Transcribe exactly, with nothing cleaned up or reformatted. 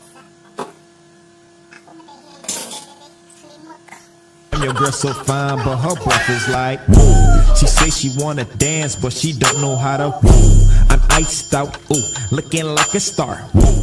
Your girl so fine, but her breath is like woo. She say she wanna dance, but she don't know how to woo. I'm iced out, ooh, looking like a star. Woo.